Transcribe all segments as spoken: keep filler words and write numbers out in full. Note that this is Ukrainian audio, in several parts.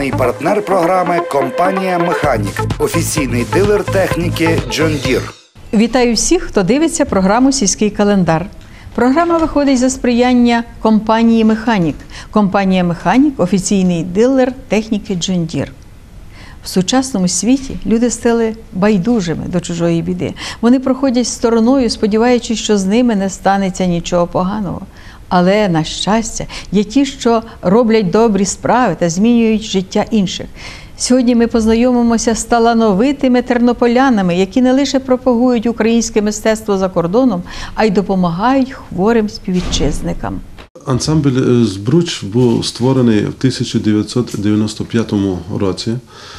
Генеральний партнер програми – компанія «Механік», офіційний дилер техніки «Джон Дір». Вітаю всіх, хто дивиться програму «Сільський календар». Програма виходить за сприяння компанії «Механік». Компанія «Механік» – офіційний дилер техніки «Джон Дір». В сучасному світі люди стали байдужими до чужої біди. Вони проходять стороною, сподіваючись, що з ними не станеться нічого поганого. Але, на щастя, є ті, що роблять добрі справи та змінюють життя інших. Сьогодні ми познайомимося з талановитими тернополянами, які не лише пропагують українське мистецтво за кордоном, а й допомагають хворим співвітчизникам. Ансамбль «Збруч» був створений в тисяча дев'ятсот дев'яносто п'ятому році.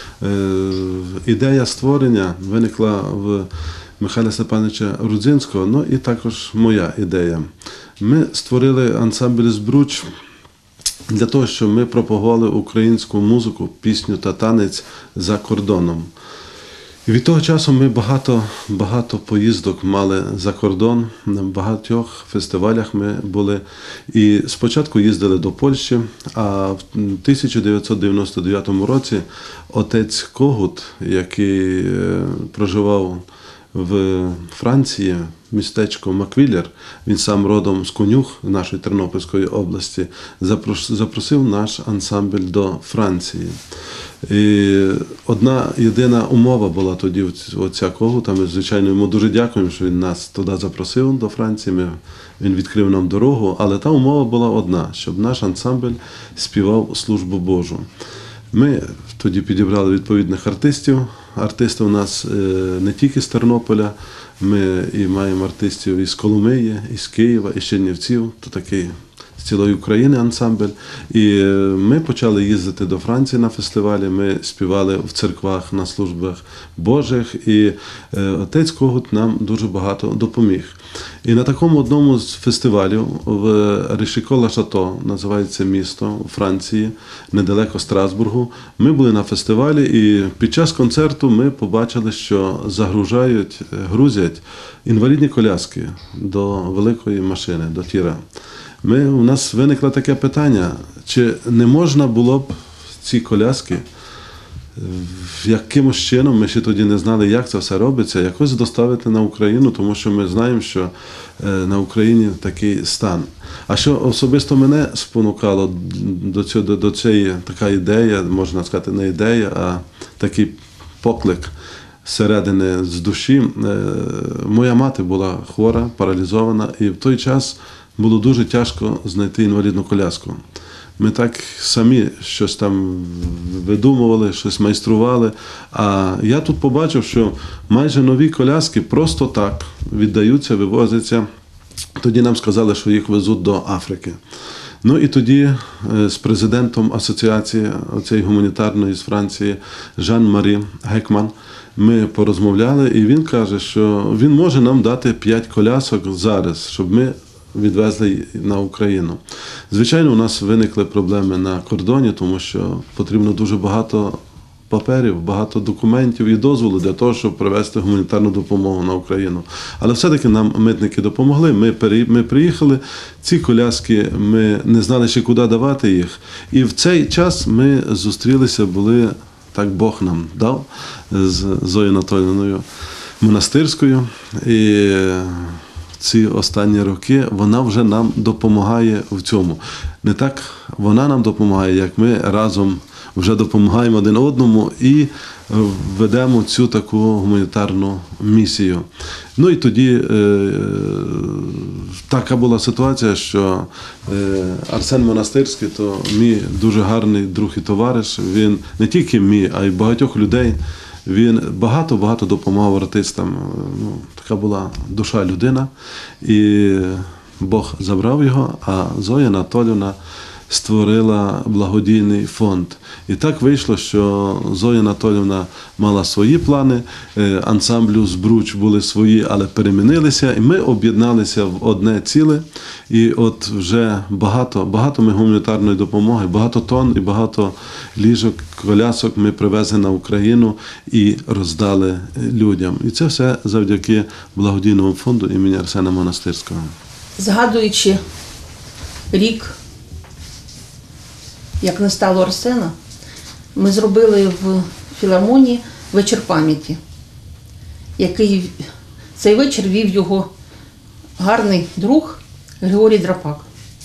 Ідея створення виникла в Михайла Степановича Рудзинського, ну і також моя ідея. Ми створили ансамбль «Збруч» для того, щоб ми пропагували українську музику, пісню та танець за кордоном. І від того часу ми багато, багато поїздок мали за кордон, на багатьох фестивалях ми були. І спочатку їздили до Польщі, а в тисяча дев'ятсот дев'яносто дев'ятому році отець Когут, який проживав в Франції, містечко Маквіллер, він сам родом з Конюх, нашої Тернопільської області, запросив наш ансамбль до Франції. І одна єдина умова була тоді оця Когута. Ми, звичайно, йому дуже дякуємо, що він нас туди запросив, до Франції. Ми, він відкрив нам дорогу, але та умова була одна, щоб наш ансамбль співав службу Божу. Ми тоді підібрали відповідних артистів. Артисти у нас не тільки з Тернополя, ми і маємо артистів із Коломиї, із Києва, із Чернівців, то такий з цілої України ансамбль. І ми почали їздити до Франції на фестивалі, ми співали в церквах на службах Божих, і отець Когут нам дуже багато допоміг. І на такому одному з фестивалів в Ришіко-Ла-Шато, називається місто у Франції, недалеко Страсбургу, ми були на фестивалі, і під час концерту ми побачили, що загружають, грузять інвалідні коляски до великої машини, до тіра. Ми, у нас виникло таке питання, чи не можна було б ці коляски якимось чином, ми ще тоді не знали, як це все робиться, якось доставити на Україну, тому що ми знаємо, що на Україні такий стан. А що особисто мене спонукало до цього, до цієї така ідея, можна сказати, не ідея, а такий поклик зсередини, з душі. Моя мати була хвора, паралізована, і в той час було дуже тяжко знайти інвалідну коляску. Ми так самі щось там видумували, щось майстрували. А я тут побачив, що майже нові коляски просто так віддаються, вивозяться. Тоді нам сказали, що їх везуть до Африки. Ну і тоді з президентом асоціації цієї гуманітарної з Франції Жан-Марі Гекман ми порозмовляли, і він каже, що він може нам дати п'ять колясок зараз, щоб ми відвезли на Україну. Звичайно, у нас виникли проблеми на кордоні, тому що потрібно дуже багато паперів, багато документів і дозволу для того, щоб привезти гуманітарну допомогу на Україну. Але все-таки нам митники допомогли, ми, пере... ми приїхали, ці коляски, ми не знали ще куди давати їх. І в цей час ми зустрілися, були, так Бог нам дав, з Зоєю Анатоліївною Монастирською. І ці останні роки вона вже нам допомагає в цьому. Не так вона нам допомагає, як ми разом вже допомагаємо один одному і ведемо цю таку гуманітарну місію. Ну і тоді е, така була ситуація, що е, Арсен Монастирський, то мій дуже гарний друг і товариш, він не тільки мій, а й багатьох людей. Він багато-багато допомагав артистам. Ну, така була душа людина. І Бог забрав його, а Зоя Анатоліївна створила благодійний фонд. І так вийшло, що Зоя Анатоліївна мала свої плани, ансамблю «Збруч» були свої, але перемінилися, і ми об'єдналися в одне ціле. І от вже багато, багато ми гуманітарної допомоги, багато тонн і багато ліжок, колясок ми привезли на Україну і роздали людям. І це все завдяки благодійному фонду імені Арсена Монастирського. Згадуючи рік, як не стало Арсена, ми зробили в філармонії вечір пам'яті, який цей вечір вів його гарний друг Григорій Драпак.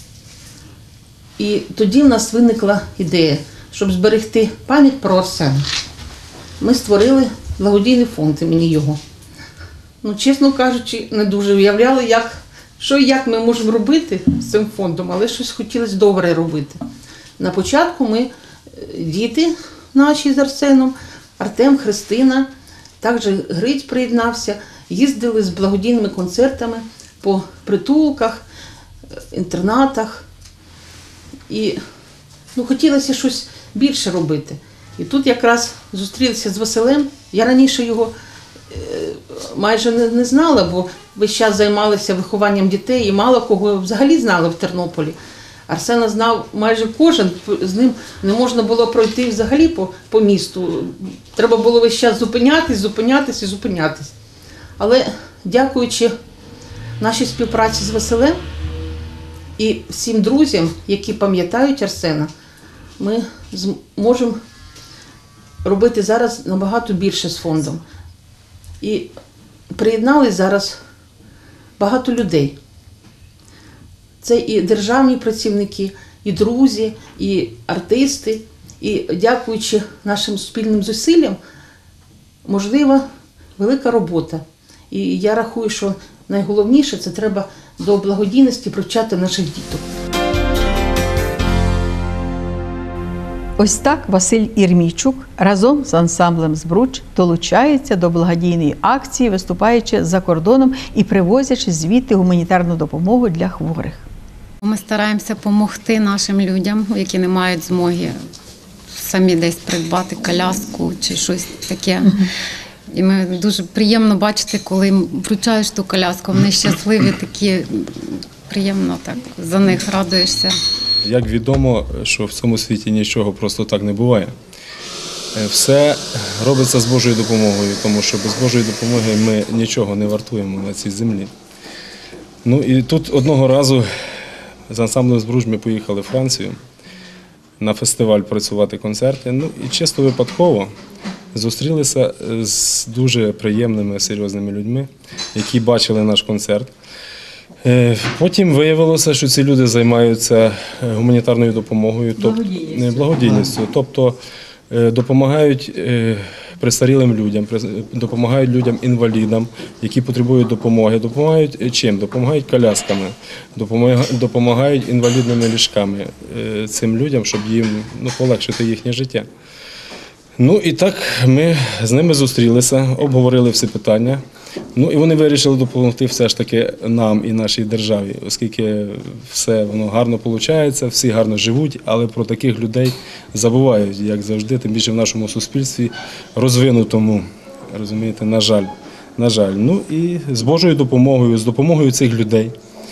І тоді в нас виникла ідея, щоб зберегти пам'ять про Арсена. Ми створили благодійний фонд імені його. Ну, чесно кажучи, не дуже уявляли, як, що і як ми можемо робити з цим фондом, але щось хотілося добре робити. На початку ми, діти наші з Арсеном, Артем, Христина, також Гриць приєднався, їздили з благодійними концертами по притулках, інтернатах. І ну, хотілося щось більше робити. І тут якраз зустрілися з Василем. Я раніше його е, майже не, не знала, бо весь час займалася вихованням дітей і мало кого взагалі знали в Тернополі. Арсена знав майже кожен, з ним не можна було пройти взагалі по, по місту. Треба було весь час зупинятись, зупинятись і зупинятись. Але дякуючи нашій співпраці з Василем і всім друзям, які пам'ятають Арсена, ми зможемо робити зараз набагато більше з фондом. І приєднались зараз багато людей. Це і державні працівники, і друзі, і артисти. І дякуючи нашим спільним зусиллям, можлива велика робота. І я рахую, що найголовніше – це треба до благодійності привчати наших діток. Ось так Василь Ірмійчук разом з ансамблем «Збруч» долучається до благодійної акції, виступаючи за кордоном і привозячи звідти гуманітарну допомогу для хворих. Ми стараємося допомогти нашим людям, які не мають змоги самі десь придбати коляску чи щось таке. І ми дуже приємно бачити, коли вручаєш ту коляску, вони щасливі, такі, приємно так, за них радуєшся. Як відомо, що в цьому світі нічого просто так не буває. Все робиться з Божою допомогою, тому що без Божої допомоги ми нічого не вартуємо на цій землі. Ну і тут одного разу з ансамблем «Збруч» ми поїхали в Францію на фестиваль працювати концерти. Ну і чисто випадково зустрілися з дуже приємними, серйозними людьми, які бачили наш концерт. Потім виявилося, що ці люди займаються гуманітарною допомогою, Благодійністю. благодійністю, тобто допомагають престарілим людям, допомагають людям-інвалідам, які потребують допомоги. Допомагають чим? Допомагають колясками, допомагають інвалідними ліжками цим людям, щоб їм ну, полегшити їхнє життя. Ну і так ми з ними зустрілися, обговорили всі питання. Ну і вони вирішили допомогти все ж таки нам і нашій державі, оскільки все воно гарно виходить, всі гарно живуть, але про таких людей забувають, як завжди, тим більше в нашому суспільстві розвинутому, розумієте, на жаль. На жаль. Ну і з Божою допомогою, з допомогою цих людей.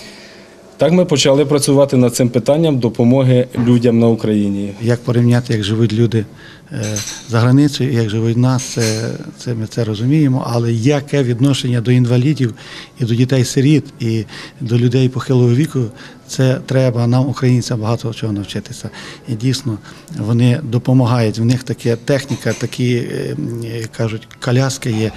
Так ми почали працювати над цим питанням допомоги людям на Україні. Як порівняти, як живуть люди за границею, як живуть в нас, це, це ми це розуміємо, але яке відношення до інвалідів і до дітей-сиріт, і до людей похилого віку, це треба нам, українцям, багато чого навчитися. І дійсно, вони допомагають, в них така техніка, такі, кажуть, коляски є,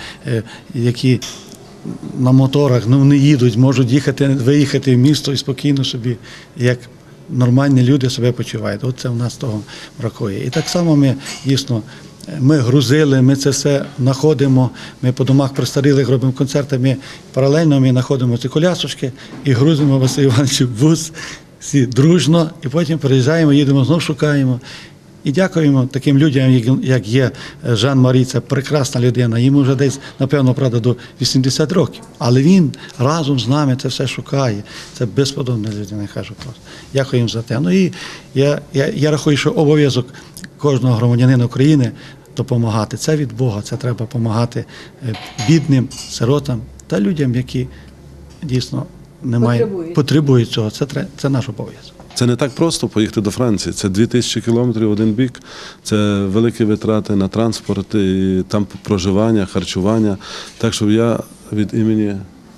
які на моторах, ну вони їдуть, можуть їхати, виїхати в місто і спокійно собі, як нормальні люди себе почувають. От це в нас того бракує. І так само ми, дійсно, ми грузили, ми це все знаходимо, ми по домах престарілих робимо концерти, ми паралельно ми знаходимо ці колясочки і грузимо Василь Івановичу в бус, всі дружно, і потім приїжджаємо, їдемо, знов шукаємо. І дякуємо таким людям, як є Жан-Марі, це прекрасна людина, йому вже десь, напевно, правда, до вісімдесят років. Але він разом з нами це все шукає. Це безподобна людина, я кажу просто. Дякуємо за те. Ну і я, я, я рахую, що обов'язок кожного громадянина України допомагати. Це від Бога, це треба допомагати бідним, сиротам та людям, які дійсно не мають, Потребують. потребують цього. Це, це наш обов'язок. Це не так просто поїхати до Франції. Це дві тисячі кілометрів в один бік, це великі витрати на транспорт, і там проживання, харчування. Так що я від імені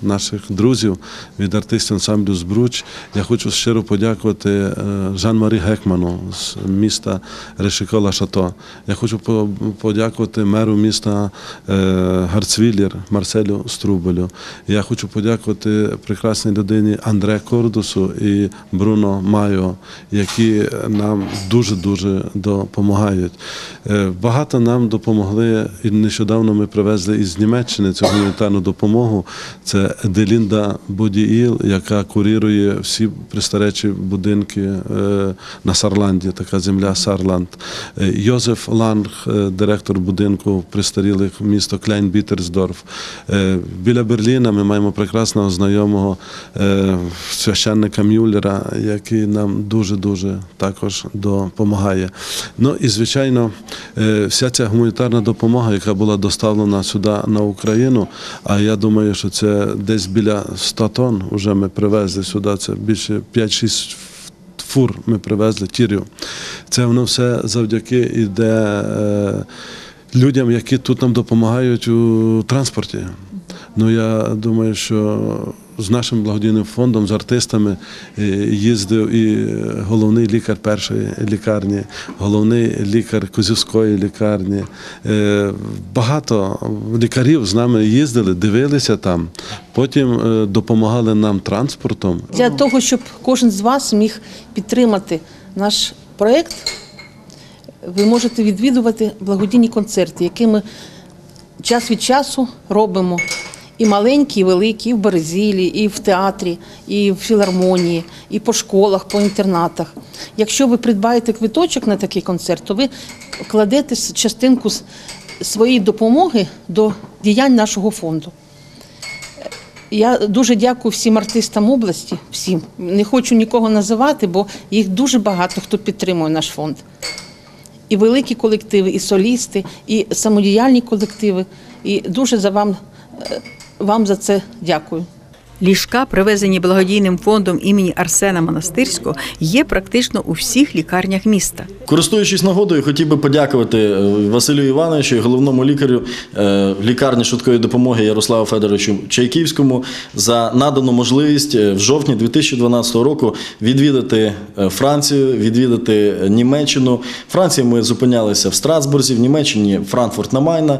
наших друзів, від артистів ансамблю «Збруч». Я хочу щиро подякувати Жан-Марі Гекману з міста Решикола-Шато. Я хочу подякувати меру міста Гарцвіллер Марселю Струбелю. Я хочу подякувати прекрасній людині Андре Кордусу і Бруно Майо, які нам дуже-дуже допомагають. Багато нам допомогли, і нещодавно ми привезли із Німеччини цю гуманітарну допомогу. Це Делінда Бодіїл, яка курірує всі пристаречі будинки на Сарланді, така земля Сарланд. Йозеф Ланг, директор будинку пристарілих місто Кляйн-Бітерсдорф. Біля Берліна ми маємо прекрасного знайомого священника Мюллера, який нам дуже-дуже також допомагає. Ну і, звичайно, вся ця гуманітарна допомога, яка була доставлена сюди на Україну, а я думаю, що це десь біля ста тонн вже ми привезли сюди, це більше п'ять-шість фур ми привезли, тірів. Це воно все завдяки іде людям, які тут нам допомагають у транспорті. Ну, я думаю, що з нашим благодійним фондом, з артистами їздив і головний лікар першої лікарні, головний лікар Козівської лікарні. Багато лікарів з нами їздили, дивилися там, потім допомагали нам транспортом. Для того, щоб кожен з вас міг підтримати наш проєкт, ви можете відвідувати благодійні концерти, які ми час від часу робимо. І маленькі, і великі, і в Березілі, і в театрі, і в філармонії, і по школах, по інтернатах. Якщо ви придбаєте квиточок на такий концерт, то ви кладете частинку своєї допомоги до діянь нашого фонду. Я дуже дякую всім артистам області, всім. Не хочу нікого називати, бо їх дуже багато, хто підтримує наш фонд. І великі колективи, і солісти, і самодіяльні колективи. І дуже за вам Вам за це дякую. Ліжка, привезені благодійним фондом імені Арсена Монастирського, є практично у всіх лікарнях міста. Користуючись нагодою, хотів би подякувати Василю Івановичу, головному лікарю лікарні швидкої допомоги Ярославу Федоровичу Чайківському за надану можливість в жовтні дві тисячі дванадцятого року відвідати Францію, відвідати Німеччину. В Франції ми зупинялися в Страсбурзі, в Німеччині Франкфурт на Майна,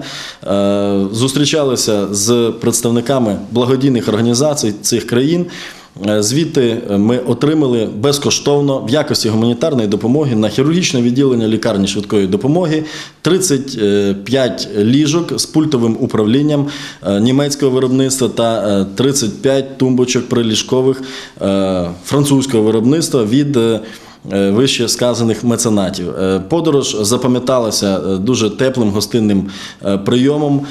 зустрічалися з представниками благодійних організацій цих країн. Звідти ми отримали безкоштовно в якості гуманітарної допомоги на хірургічне відділення лікарні швидкої допомоги тридцять п'ять ліжок з пультовим управлінням німецького виробництва та тридцять п'ять тумбочок приліжкових французького виробництва від вище сказаних меценатів. Подорож запам'яталася дуже теплим гостинним прийомом.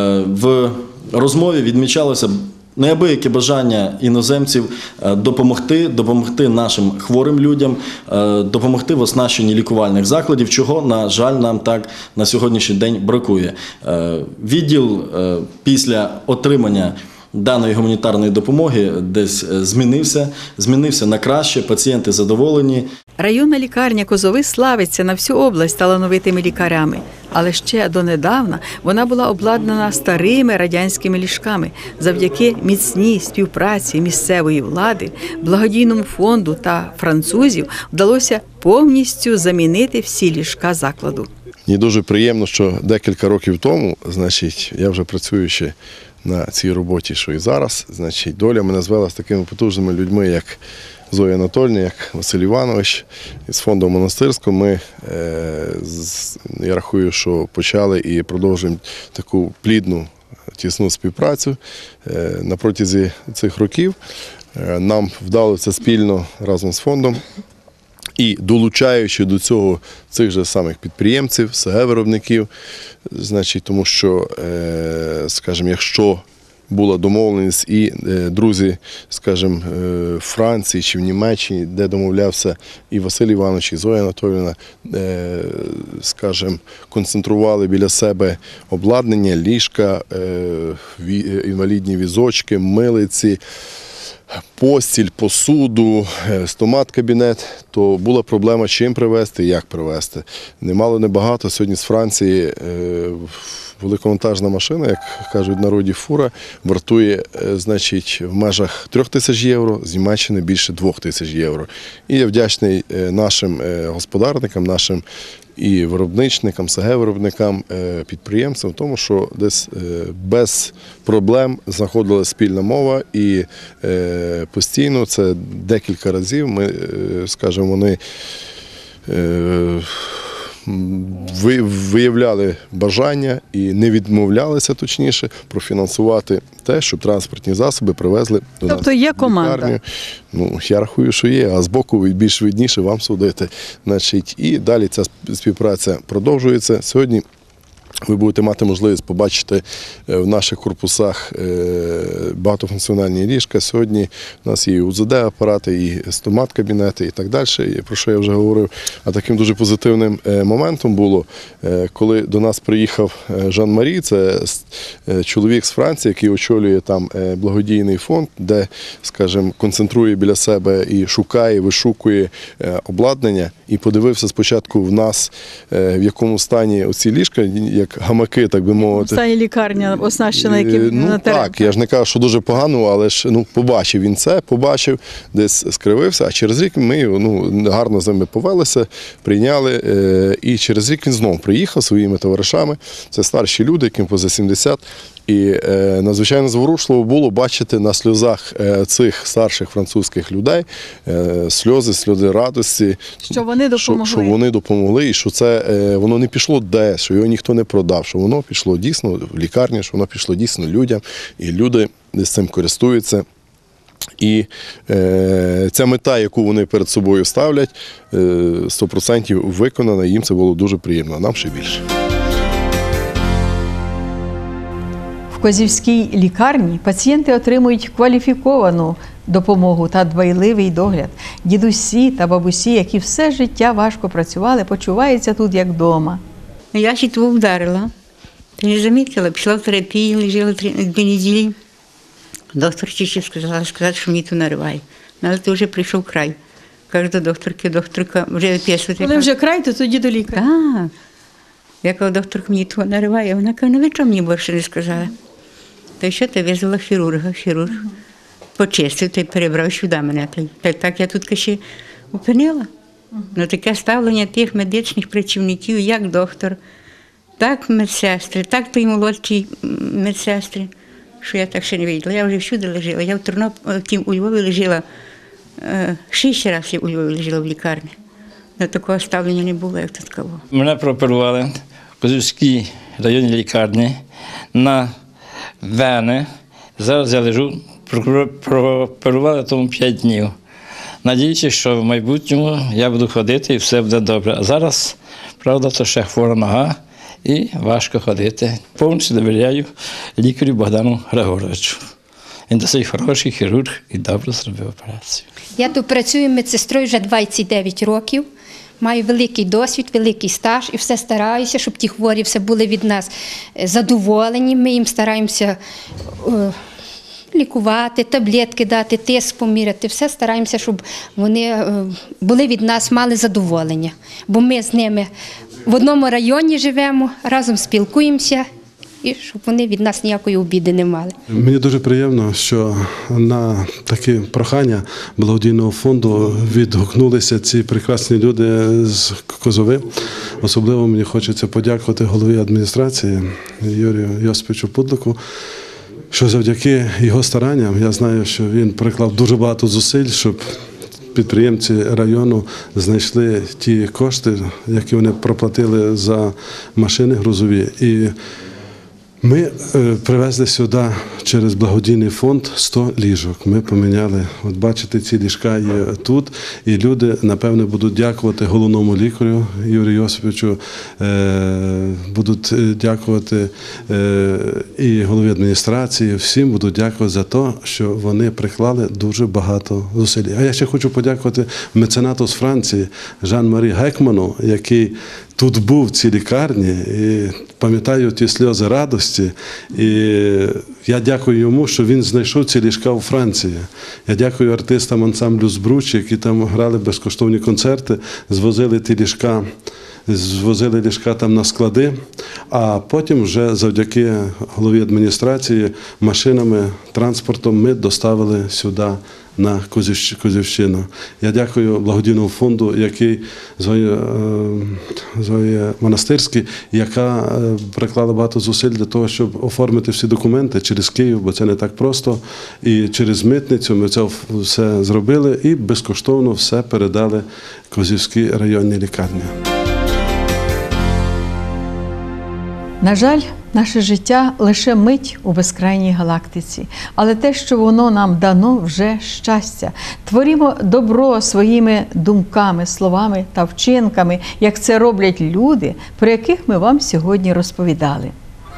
В розмові відмічалося неабияке бажання іноземців допомогти, допомогти нашим хворим людям, допомогти в оснащенні лікувальних закладів, чого, на жаль, нам так на сьогоднішній день бракує. Відділ після отримання даної гуманітарної допомоги десь змінився, змінився на краще, пацієнти задоволені. Районна лікарня Козови славиться на всю область талановитими лікарями, але ще донедавна вона була обладнана старими радянськими ліжками. Завдяки міцній співпраці місцевої влади, благодійному фонду та французів вдалося повністю замінити всі ліжка закладу. Мені дуже приємно, що декілька років тому, значить, я вже працюючи на цій роботі, що і зараз, значить, доля мене звела з такими потужними людьми, як Зоя Анатольевна, як Василь Іванович із фонду Монастирського. Ми, я рахую, що почали і продовжуємо таку плідну, тісну співпрацю на протязі цих років. Нам вдалося спільно разом з фондом і долучаючи до цього цих же самих підприємців, ес ге виробників, значить, тому що, скажімо, якщо була домовленість і друзі, скажімо, в Франції чи в Німеччині, де домовлявся і Василь Іванович, і Зоя Анатоліївна, скажімо, концентрували біля себе обладнання, ліжка, інвалідні візочки, милиці, постіль, посуду, стомат-кабінет, то була проблема, чим привезти і як привезти. Немало, небагато. Сьогодні з Франції великовантажна машина, як кажуть в народі, фура, вартує, значить, в межах трьох тисяч євро, з Німеччини більше двох тисяч євро. І я вдячний нашим господарникам, нашим і виробничникам, СГ-виробникам, підприємцям, тому що десь без проблем знаходила спільна мова і постійно, це декілька разів, ми, скажімо, вони виявляли бажання і не відмовлялися, точніше, профінансувати те, щоб транспортні засоби привезли до нас. Тобто є команда? Лікарню. Ну, я рахую, що є, а збоку більш видніше вам судити. Значить, і далі ця співпраця продовжується. Сьогодні ви будете мати можливість побачити в наших корпусах багатофункціональні ліжка. Сьогодні у нас є і УЗД-апарати, і стомат-кабінети і так далі, про що я вже говорив. А таким дуже позитивним моментом було, коли до нас приїхав Жан-Марі, це чоловік з Франції, який очолює там благодійний фонд, де, скажімо, концентрує біля себе і шукає, вишукує обладнання. І подивився спочатку в нас, в якому стані оці ліжка, як гамаки, так би мовити. В стані лікарня оснащена, яким ну, на терен. Так, я ж не кажу, що дуже погано, але ж ну, побачив він це, побачив, десь скривився, а через рік ми ну, гарно з ними повелися, прийняли, е, і через рік він знову приїхав своїми товаришами. Це старші люди, яким поза сімдесят. І е, надзвичайно зворушливо було бачити на сльозах е, цих старших французьких людей е, сльози, сльози радості. Що вони допомогли. Що, що вони допомогли, і що це е, воно не пішло десь, що його ніхто не продав, що воно пішло дійсно в лікарню, що воно пішло дійсно людям, і люди з цим користуються. І е, ця мета, яку вони перед собою ставлять, е, сто відсотків виконана, і їм це було дуже приємно, а нам ще більше. В Козівській лікарні пацієнти отримують кваліфіковану допомогу та дбайливий догляд. Дідусі та бабусі, які все життя важко працювали, почуваються тут як вдома. Я ще того вдарила. Ти не замітила, пішла в терапію, лежала три, дві неділі. Доктор ще сказала, сказати, що мені то нариває. Але то вже прийшов край. Кажу до докторки, докторка, вже виписувати. Коли вже край, то тоді до лікаря. Так. Я кажу, докторка, мені того нариває. Вона каже, ну ви чого мені більше не сказали? Та що ти визвала хірурга, хірург почистив, та й перебрав сюди мене. Та так я тут ще опинила. Ну, таке ставлення тих медичних працівників, як доктор, так медсестри, так той молодші медсестри, що я так ще не виділа. Я вже всюди лежала. Я в Тернополі, у Львові лежала, шість разів у Львові лежала в лікарні. Но такого ставлення не було, як тут кого. Мене прооперували в Козівській районній лікарні на вени. Зараз я лежу, прооперували тому п'ять днів. Надіюся, що в майбутньому я буду ходити і все буде добре. А зараз, правда, то ще хвора нога і важко ходити. Повністю довіряю лікарю Богдану Григоровичу. Він досить хороший хірург і добре зробив операцію. Я тут працюю медсестрою вже двадцять дев'ять років. Маю великий досвід, великий стаж і все стараюся, щоб ті хворі все були від нас задоволені. Ми їм стараємося е, лікувати, таблетки дати, тиск поміряти. Все стараємося, щоб вони е, були від нас, мали задоволення. Бо ми з ними в одному районі живемо, разом спілкуємося. І щоб вони від нас ніякої обіди не мали. Мені дуже приємно, що на такі прохання благодійного фонду відгукнулися ці прекрасні люди з Козови. Особливо мені хочеться подякувати голові адміністрації Юрію Йосиповичу Пудлику, що завдяки його старанням, я знаю, що він приклав дуже багато зусиль, щоб підприємці району знайшли ті кошти, які вони проплатили за машини грузові. І ми привезли сюди через благодійний фонд сто ліжок. Ми поміняли, от бачите, ці ліжка є тут, і люди, напевне, будуть дякувати головному лікарю Юрію Йосиповичу, будуть дякувати і голові адміністрації, всім будуть дякувати за те, що вони приклали дуже багато зусиль. А я ще хочу подякувати меценату з Франції Жан-Марі Гекману, який тут був в цій лікарні, і пам'ятаю ті сльози радості. І я дякую йому, що він знайшов ці ліжка у Франції. Я дякую артистам ансамблю «Збруч», які там грали безкоштовні концерти, звозили ті ліжка, звозили ліжка там на склади, а потім вже завдяки голові адміністрації машинами, транспортом ми доставили сюди на Козівщину. Я дякую благодійному фонду, який Зої Монастирський, яка приклала багато зусиль для того, щоб оформити всі документи через Київ, бо це не так просто. І через митницю ми це все зробили і безкоштовно все передали Козівській районній лікарні. На жаль, наше життя лише мить у безкрайній галактиці, але те, що воно нам дано, вже щастя. Творімо добро своїми думками, словами та вчинками, як це роблять люди, про яких ми вам сьогодні розповідали.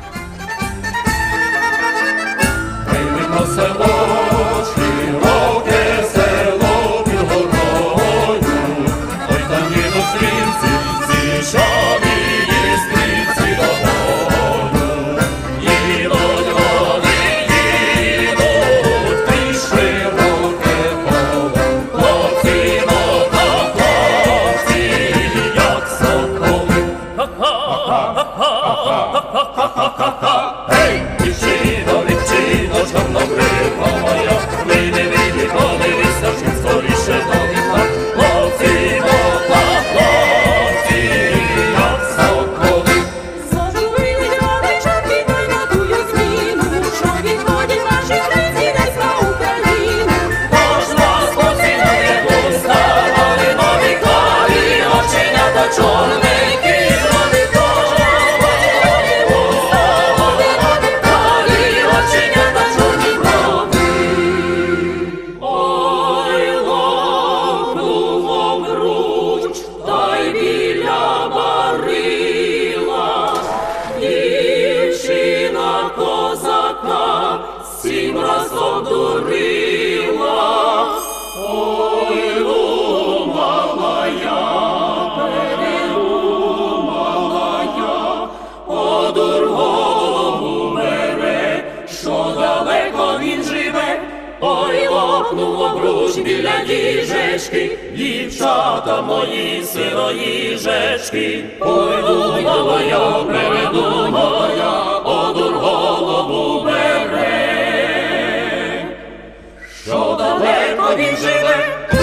Біля діжечки, дівчата мої сироїжечки, ой, думала я, передумала я, одур голову бере, що далеко він живе.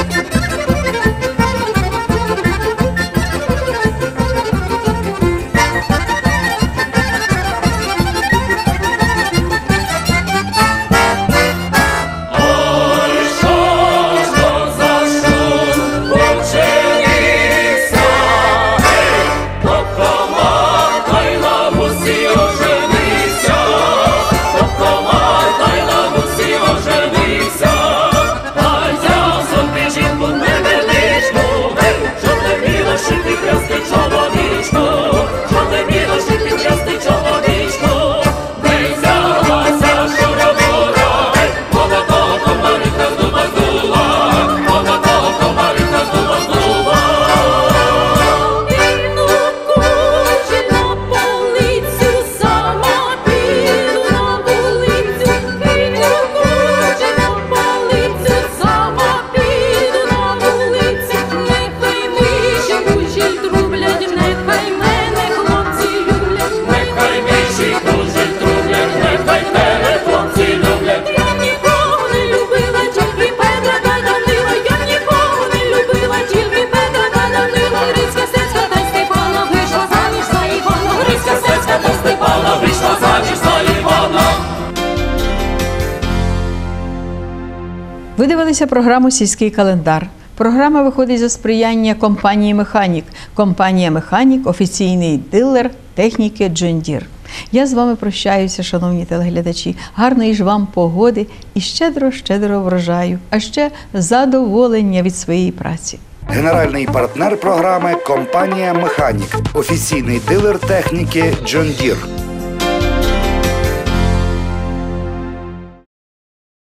Ви дивилися програму «Сільський календар». Програма виходить за сприяння компанії «Механік». Компанія «Механік» – офіційний дилер техніки «Джон Дір». Я з вами прощаюся, шановні телеглядачі. Гарної ж вам погоди і щедро-щедро врожаю, а ще задоволення від своєї праці. Генеральний партнер програми – компанія «Механік», офіційний дилер техніки «Джон Дір».